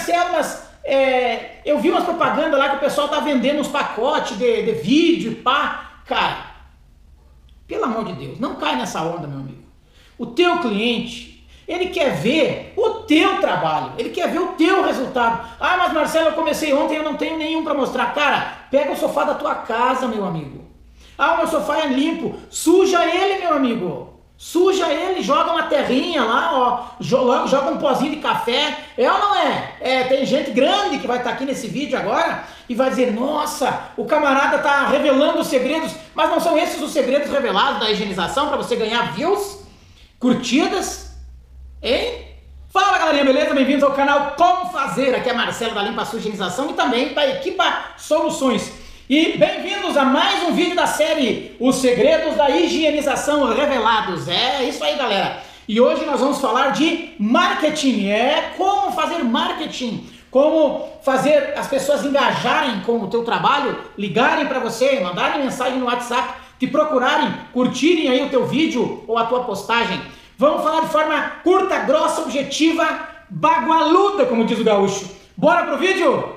Marcelo, mas eu vi umas propagandas lá que o pessoal tá vendendo uns pacotes de vídeo, pá. Cara, pelo amor de Deus, não cai nessa onda, meu amigo. O teu cliente, ele quer ver o teu trabalho, ele quer ver o teu resultado. Ah, mas Marcelo, eu comecei ontem e eu não tenho nenhum para mostrar. Cara, pega o sofá da tua casa, meu amigo. Ah, o meu sofá é limpo. Suja ele, meu amigo. Suja ele, joga uma terrinha lá, ó, joga um pozinho de café. É ou não é? Tem gente grande que vai estar aqui nesse vídeo agora e vai dizer, nossa, o camarada tá revelando os segredos, mas não são esses os segredos revelados da higienização para você ganhar views, curtidas, hein? Fala galerinha, beleza? Bem-vindos ao canal Como Fazer, aqui é Marcelo da Limpa Sua Higienização e também da Equipa Soluções. E bem-vindos a mais um vídeo da série Os Segredos da Higienização Revelados. É isso aí, galera. E hoje nós vamos falar de marketing. Como fazer marketing, como fazer as pessoas engajarem com o teu trabalho, ligarem para você, mandarem mensagem no WhatsApp, te procurarem, curtirem aí o teu vídeo ou a tua postagem. Vamos falar de forma curta, grossa, objetiva, bagualuda, como diz o gaúcho. Bora pro vídeo?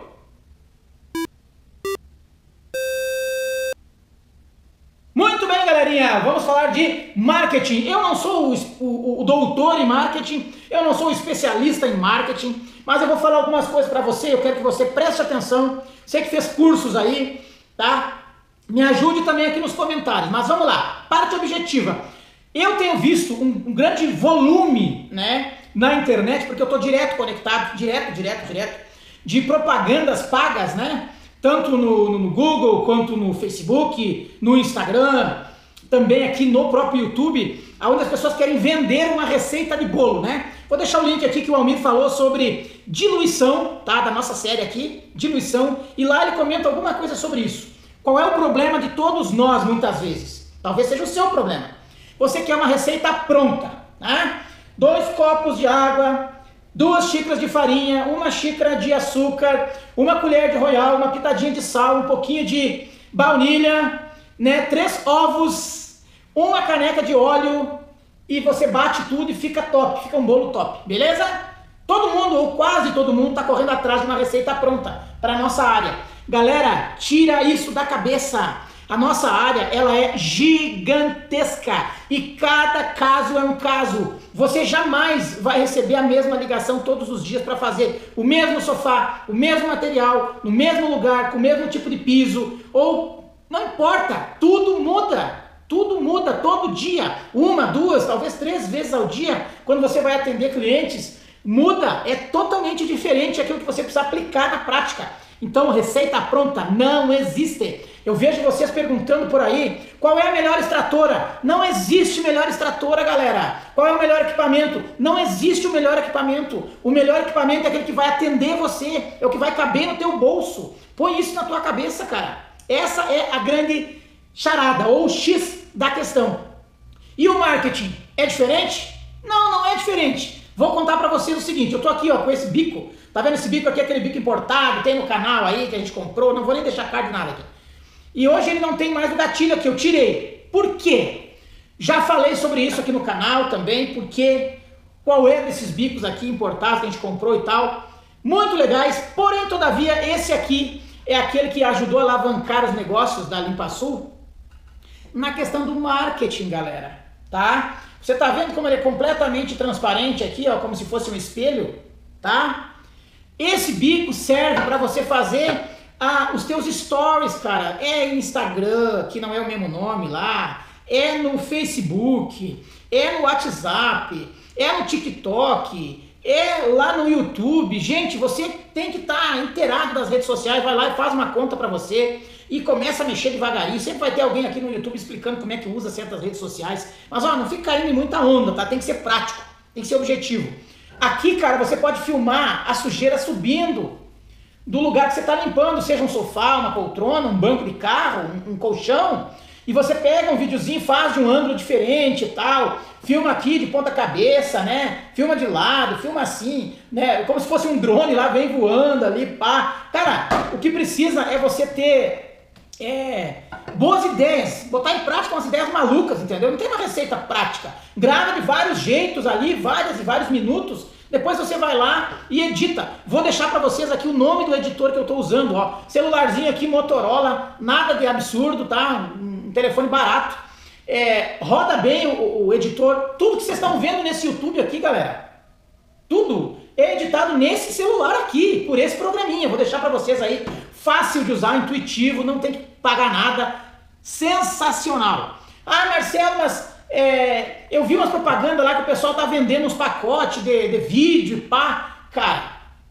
Muito bem, galerinha, vamos falar de marketing. Eu não sou o doutor em marketing, eu não sou especialista em marketing, mas eu vou falar algumas coisas para você, eu quero que você preste atenção. Você que fez cursos aí, tá? Me ajude também aqui nos comentários, mas vamos lá, parte objetiva. Eu tenho visto um grande volume, né, na internet, porque eu estou direto conectado, direto, de propagandas pagas, né? Tanto no Google, quanto no Facebook, no Instagram, também aqui no próprio YouTube, onde as pessoas querem vender uma receita de bolo, né? Vou deixar o link aqui que o Almir falou sobre diluição, tá? Da nossa série aqui, diluição, e lá ele comenta alguma coisa sobre isso. Qual é o problema de todos nós, muitas vezes? Talvez seja o seu problema. Você quer uma receita pronta, né? 2 copos de água, 2 xícaras de farinha, 1 xícara de açúcar, 1 colher de royal, uma pitadinha de sal, um pouquinho de baunilha, né? 3 ovos, 1 caneca de óleo e você bate tudo e fica top, fica um bolo top, beleza? Todo mundo, ou quase todo mundo, está correndo atrás de uma receita pronta para a nossa área. Galera, tira isso da cabeça. A nossa área, ela é gigantesca e cada caso é um caso. Você jamais vai receber a mesma ligação todos os dias para fazer o mesmo sofá, o mesmo material, no mesmo lugar, com o mesmo tipo de piso, ou não importa, tudo muda todo dia, 1, 2, talvez 3 vezes ao dia, quando você vai atender clientes, muda, é totalmente diferente aquilo que você precisa aplicar na prática. Então, receita pronta não existe. Eu vejo vocês perguntando por aí, qual é a melhor extratora? Não existe melhor extratora, galera. Qual é o melhor equipamento? Não existe o melhor equipamento. O melhor equipamento é aquele que vai atender você, é o que vai caber no teu bolso. Põe isso na tua cabeça, cara. Essa é a grande charada, ou o X da questão. E o marketing é diferente? Não, não é diferente. Vou contar pra vocês o seguinte, eu tô aqui ó, com esse bico, tá vendo esse bico aqui, aquele bico importado, tem no canal aí que a gente comprou, não vou nem deixar card nada aqui. E hoje ele não tem mais o gatilho aqui, eu tirei. Por quê? Já falei sobre isso aqui no canal também, porque qual é desses bicos aqui importados que a gente comprou e tal, muito legais, porém todavia esse aqui é aquele que ajudou a alavancar os negócios da LimpaSul na questão do marketing, galera, tá? Você tá vendo como ele é completamente transparente aqui, ó, como se fosse um espelho, tá? Esse bico serve para você fazer os teus stories, cara. É Instagram, que não é o mesmo nome lá, é no Facebook, é no WhatsApp, é no TikTok, é lá no YouTube. Gente, você tem que estar inteirado das redes sociais, vai lá e faz uma conta para você e começa a mexer devagarinho. Sempre vai ter alguém aqui no YouTube explicando como é que usa certas redes sociais. Mas ó, não fica caindo em muita onda, tá? Tem que ser prático, tem que ser objetivo. Aqui, cara, você pode filmar a sujeira subindo do lugar que você está limpando, seja um sofá, uma poltrona, um banco de carro, um colchão, e você pega um videozinho, faz de um ângulo diferente e tal, filma aqui de ponta cabeça, né? Filma de lado, filma assim, né? Como se fosse um drone lá, vem voando ali, pá. Cara, o que precisa é você ter boas ideias, botar em prática umas ideias malucas, entendeu? Não tem uma receita prática. Grava de vários jeitos ali, vários minutos, Depois você vai lá e edita. Vou deixar para vocês aqui o nome do editor que eu estou usando, ó. Celularzinho aqui, Motorola, nada de absurdo, tá? Um telefone barato. Roda bem o editor. Tudo que vocês estão vendo nesse YouTube aqui, galera, tudo é editado nesse celular aqui, por esse programinha. Vou deixar para vocês aí, fácil de usar, intuitivo, não tem que pagar nada. Sensacional. Ah, Marcelo, mas eu vi umas propagandas lá que o pessoal tá vendendo uns pacotes de vídeo, pá. Cara,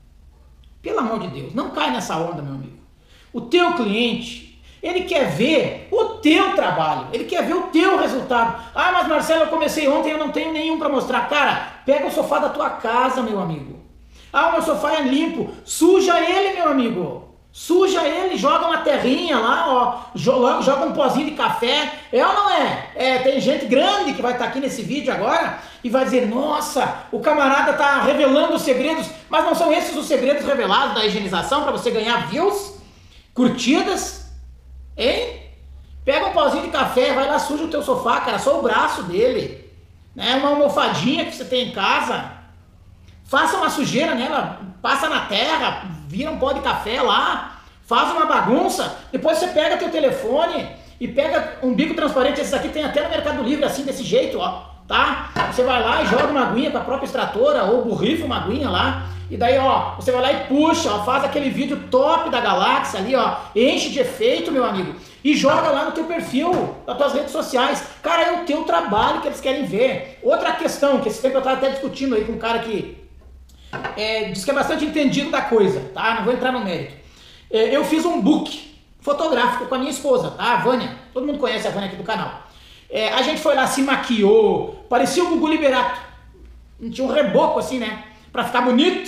pelo amor de Deus, não cai nessa onda, meu amigo. O teu cliente, ele quer ver o teu trabalho, ele quer ver o teu resultado. Ah, mas Marcelo, eu comecei ontem, eu não tenho nenhum para mostrar. Cara, pega o sofá da tua casa, meu amigo. Ah, o meu sofá é limpo, suja ele, meu amigo. Suja ele, joga uma terrinha lá, ó, joga um pozinho de café. É ou não é? Tem gente grande que vai estar aqui nesse vídeo agora e vai dizer, nossa, o camarada tá revelando os segredos, mas não são esses os segredos revelados da higienização para você ganhar views, curtidas, hein? Pega um pozinho de café, vai lá, suja o teu sofá, cara, só o braço dele, né? Uma almofadinha que você tem em casa, faça uma sujeira nela, passa na terra, vira um pó de café lá, faz uma bagunça, depois você pega teu telefone e pega um bico transparente, esses aqui tem até no Mercado Livre, assim, desse jeito, ó, tá? Você vai lá e joga uma aguinha com a própria extratora, ou borrifa uma aguinha lá, e daí, ó, você vai lá e puxa, ó, faz aquele vídeo top da galáxia ali, ó, enche de efeito, meu amigo, e joga lá no teu perfil, nas tuas redes sociais. Cara, é o teu trabalho que eles querem ver. Outra questão, que esse tempo eu tava até discutindo aí com um cara que diz que é bastante entendido da coisa, tá? Não vou entrar no mérito. Eu fiz um book fotográfico com a minha esposa, tá? A Vânia. Todo mundo conhece a Vânia aqui do canal. A gente foi lá, se maquiou, parecia o Gugu Liberato. Tinha um reboco assim, né? Pra ficar bonito.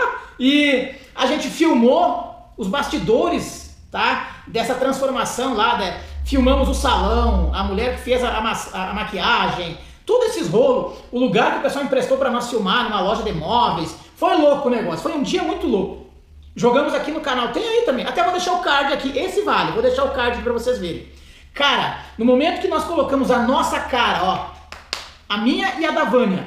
E a gente filmou os bastidores, tá? Dessa transformação lá, filmamos o salão, a mulher que fez a maquiagem, todos esses rolos, o lugar que o pessoal emprestou para nós filmar numa loja de móveis. Foi louco o negócio, foi um dia muito louco. Jogamos aqui no canal, tem aí também, até vou deixar o card aqui, esse vale, vou deixar o card para vocês verem. Cara, no momento que nós colocamos a nossa cara, ó, a minha e a da Vânia,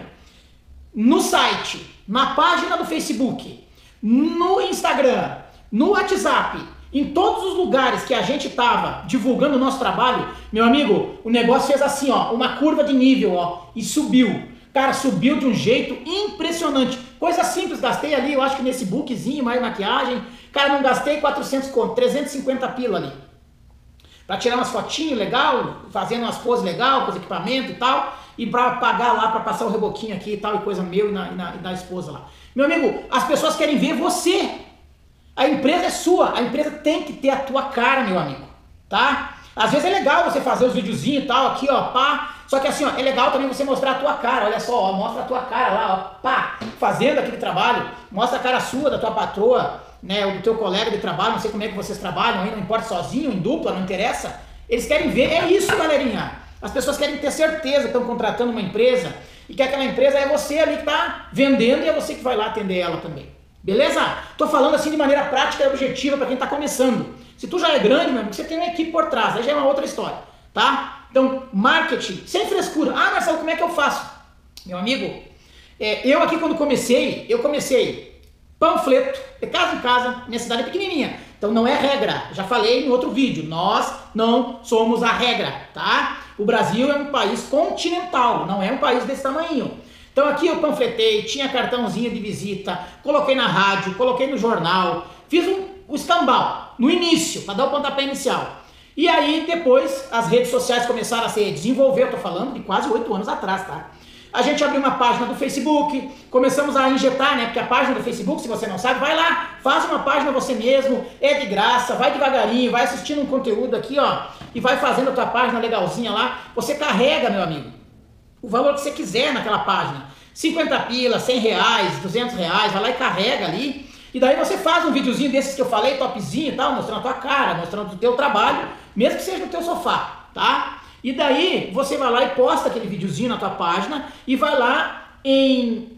no site, na página do Facebook, no Instagram, no WhatsApp, em todos os lugares que a gente tava divulgando o nosso trabalho, meu amigo, o negócio fez assim, ó, uma curva de nível, ó, e subiu. Cara, subiu de um jeito impressionante. Coisa simples, gastei ali, eu acho que nesse bookzinho, mais maquiagem. Cara, não gastei 400 conto, 350 pila ali. Pra tirar umas fotinhas legal, fazendo umas poses legal, com os equipamentos e tal. E pra pagar lá, pra passar o reboquinho aqui e tal, e coisa meu e da esposa lá. Meu amigo, as pessoas querem ver você. A empresa é sua, a empresa tem que ter a tua cara, meu amigo, tá? Às vezes é legal você fazer os videozinhos e tal, aqui ó, pá. Só que assim, ó, é legal também você mostrar a tua cara, olha só, ó, mostra a tua cara lá, ó, pá, fazendo aquele trabalho, mostra a cara sua, da tua patroa, né, ou do teu colega de trabalho, não sei como é que vocês trabalham aí, não importa, sozinho, em dupla, não interessa. Eles querem ver, é isso, galerinha. As pessoas querem ter certeza que estão contratando uma empresa e que aquela empresa é você ali que tá vendendo e é você que vai lá atender ela também. Beleza? Tô falando assim de maneira prática e objetiva para quem tá começando. Se tu já é grande, meu amigo, você tem uma equipe por trás, aí já é uma outra história, tá? Então, marketing, sem frescura. Ah, Marcelo, como é que eu faço? Meu amigo, eu aqui quando comecei, panfleto, de casa em casa, minha cidade é pequenininha, então não é regra, já falei em outro vídeo, nós não somos a regra, tá? O Brasil é um país continental, não é um país desse tamanho. Então aqui eu panfletei, tinha cartãozinho de visita, coloquei na rádio, coloquei no jornal, fiz o escambau no início, para dar o pontapé inicial. E aí depois as redes sociais começaram a se desenvolver, eu tô falando de quase 8 anos atrás, tá? A gente abriu uma página do Facebook, começamos a injetar, né? Porque a página do Facebook, se você não sabe, vai lá, faz uma página você mesmo, é de graça, vai devagarinho, vai assistindo um conteúdo aqui, ó, e vai fazendo a tua página legalzinha lá. Você carrega, meu amigo, o valor que você quiser naquela página. 50 pila, 100 reais, 200 reais, vai lá e carrega ali. E daí você faz um videozinho desses que eu falei, topzinho e tal, mostrando a tua cara, mostrando o teu trabalho, mesmo que seja no teu sofá, tá? E daí você vai lá e posta aquele videozinho na tua página e vai lá em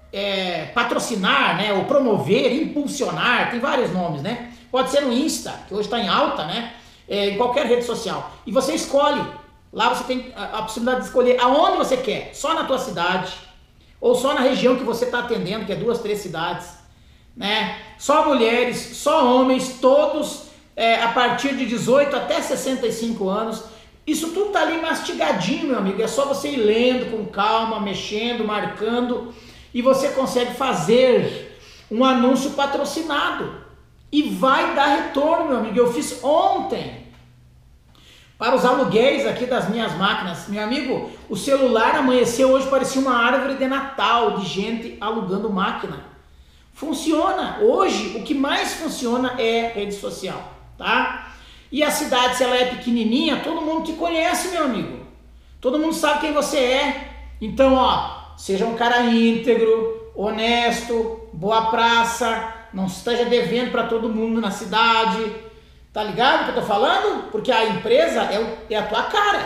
patrocinar, né, ou promover, impulsionar, tem vários nomes, né? Pode ser no Insta, que hoje está em alta, né? Em qualquer rede social. E você escolhe, lá você tem a possibilidade de escolher aonde você quer, só na tua cidade, ou só na região que você está atendendo, que é 2, 3 cidades, né? Só mulheres, só homens, todos a partir de 18 até 65 anos. Isso tudo está ali mastigadinho, meu amigo. É só você ir lendo com calma, mexendo, marcando, e você consegue fazer um anúncio patrocinado e vai dar retorno, meu amigo. Eu fiz ontem para os aluguéis aqui das minhas máquinas. Meu amigo, o celular amanheceu hoje, parecia uma árvore de Natal de gente alugando máquina. Funciona. Hoje, o que mais funciona é rede social, tá? E a cidade, se ela é pequenininha, todo mundo te conhece, meu amigo. Todo mundo sabe quem você é. Então, ó, seja um cara íntegro, honesto, boa praça, não esteja devendo para todo mundo na cidade. Tá ligado o que eu tô falando? Porque a empresa é a tua cara,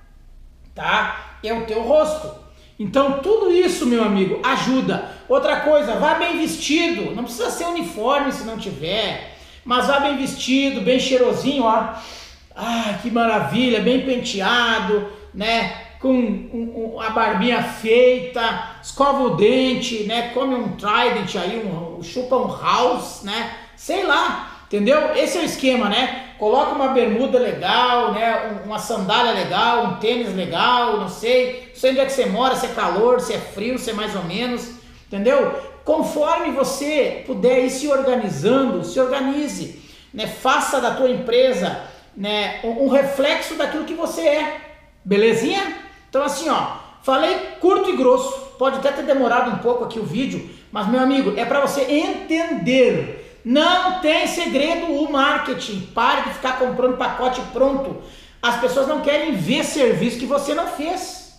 tá? É o teu rosto. Então tudo isso, meu amigo, ajuda. Outra coisa, vá bem vestido. Não precisa ser uniforme se não tiver, mas vá bem vestido, bem cheirosinho, ó. Ah, que maravilha, bem penteado, né? Com a barbinha feita, escova o dente, né? Come um Trident aí, chupa um House, né? Sei lá. Entendeu? Esse é o esquema, né? Coloca uma bermuda legal, né? Uma sandália legal, um tênis legal, não sei onde é que você mora, se é calor, se é frio, se é mais ou menos, entendeu? Conforme você puder ir se organizando, se organize, né? Faça da tua empresa, né, um reflexo daquilo que você é, belezinha? Então assim, ó, falei curto e grosso, pode até ter demorado um pouco aqui o vídeo, mas meu amigo, é para você entender. Não tem segredo o marketing. Pare de ficar comprando pacote pronto. As pessoas não querem ver serviço que você não fez.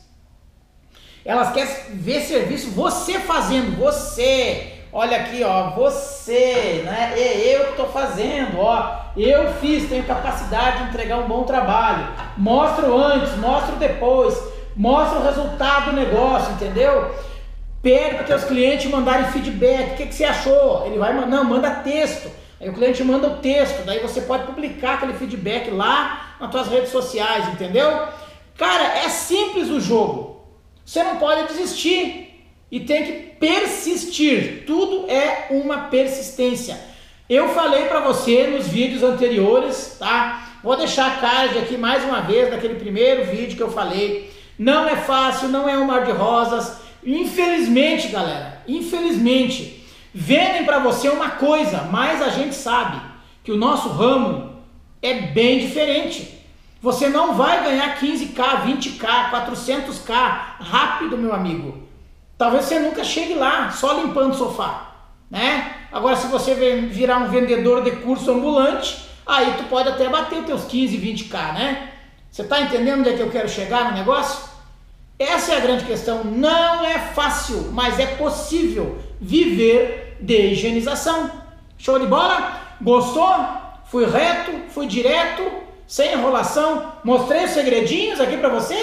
Elas querem ver serviço você fazendo. Você, olha aqui, ó, você, né? É eu que estou fazendo, ó. Eu fiz, tenho capacidade de entregar um bom trabalho. Mostra o antes, mostra o depois, mostra o resultado do negócio, entendeu? Pede para os teus clientes mandarem feedback, o que você achou? Ele vai mandar, não, manda texto. Aí o cliente manda o texto, daí você pode publicar aquele feedback lá nas tuas redes sociais, entendeu? Cara, é simples o jogo. Você não pode desistir e tem que persistir. Tudo é uma persistência. Eu falei para você nos vídeos anteriores, tá? Vou deixar a card aqui mais uma vez daquele primeiro vídeo que eu falei. Não é fácil, não é um mar de rosas. Infelizmente, galera, infelizmente, vendem para você uma coisa, mas a gente sabe que o nosso ramo é bem diferente. Você não vai ganhar 15k, 20k, 400k rápido, meu amigo. Talvez você nunca chegue lá, só limpando o sofá, né? Agora, se você virar um vendedor de curso ambulante, aí tu pode até bater teus 15, 20k, né? Você tá entendendo onde é que eu quero chegar no negócio? Essa é a grande questão. Não é fácil, mas é possível viver de higienização. Show de bola? Gostou? Fui reto, fui direto, sem enrolação. Mostrei os segredinhos aqui para você?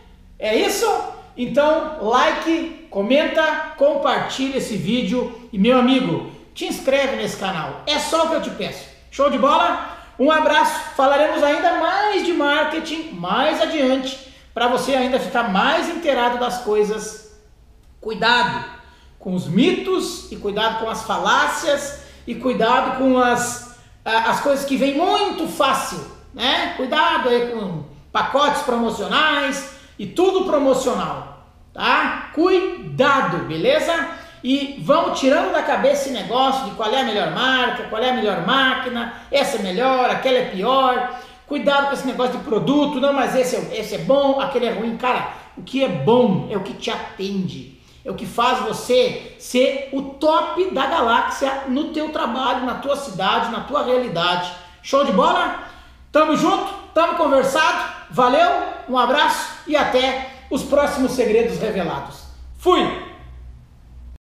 É isso? Então, like, comenta, compartilha esse vídeo. E meu amigo, te inscreve nesse canal. É só o que eu te peço. Show de bola? Um abraço. Falaremos ainda mais de marketing mais adiante, para você ainda ficar mais inteirado das coisas. Cuidado com os mitos e cuidado com as falácias e cuidado com as coisas que vêm muito fácil, né? Cuidado aí com pacotes promocionais e tudo promocional, tá? Cuidado, beleza? E vamos tirando da cabeça esse negócio de qual é a melhor marca, qual é a melhor máquina, essa é melhor, aquela é pior. Cuidado com esse negócio de produto, não, mas esse é bom, aquele é ruim. Cara, o que é bom é o que te atende, é o que faz você ser o top da galáxia no teu trabalho, na tua cidade, na tua realidade. Show de bola? Tamo junto, tamo conversado, valeu, um abraço e até os próximos segredos revelados. Fui!